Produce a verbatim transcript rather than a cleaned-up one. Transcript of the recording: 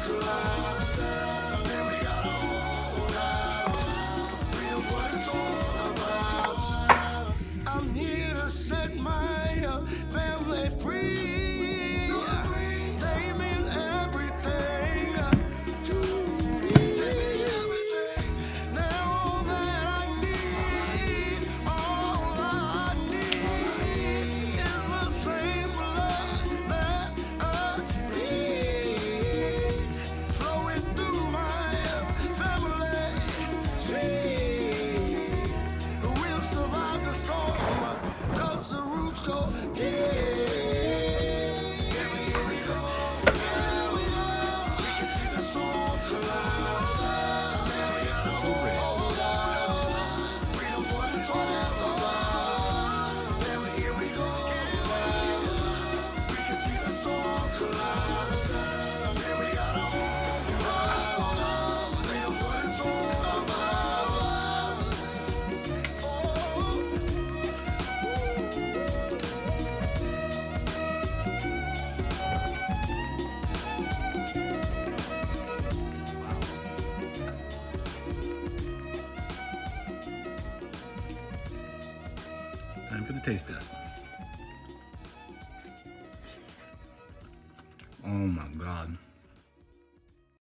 collapse. And we gotta hold out. Freedom's what it's all about. I'm here to set my uh, family free. So free. They mean everything uh, to me. They mean everything. Now all that I need, all I need is the same blood that I bleed, flowing through my family. See, we'll survive the storm, 'cause the roots go deep. Here we, here we go, here we go. We can see the storm collapse. Man, we gotta hold out. Freedom's what it's all about. Family, here we go. We can see the storm collapse. Man, we gotta hold out. Freedom's what it's all about. Time for the taste test. Oh my God.